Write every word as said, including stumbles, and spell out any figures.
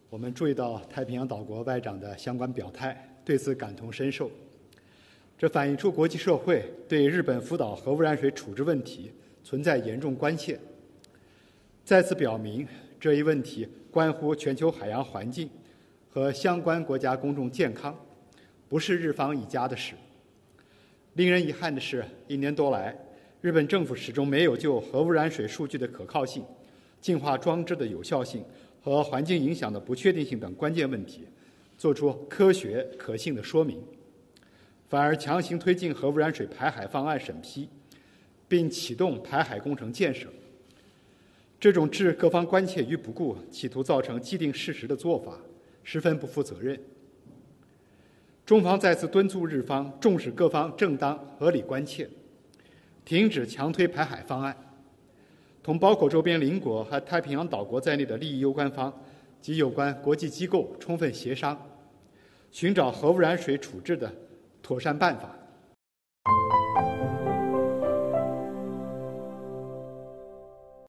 我们注意到太平洋岛国外长的相关表态，对此感同身受。这反映出国际社会对日本福岛核污染水处置问题存在严重关切，再次表明这一问题关乎全球海洋环境和相关国家公众健康，不是日方一家的事。令人遗憾的是，一年多来，日本政府始终没有就核污染水数据的可靠性、净化装置的有效性和环境影响的不确定性等关键问题做出科学可信的说明，反而强行推进核污染水排海方案审批，并启动排海工程建设。这种置各方关切于不顾，企图造成既定事实的做法，十分不负责任。中方再次敦促日方重视各方正当合理关切，停止强推排海方案，同包括周边邻国和太平洋岛国在内的利益攸关方及有关国际机构充分协商，寻找核污染水处置的妥善办法。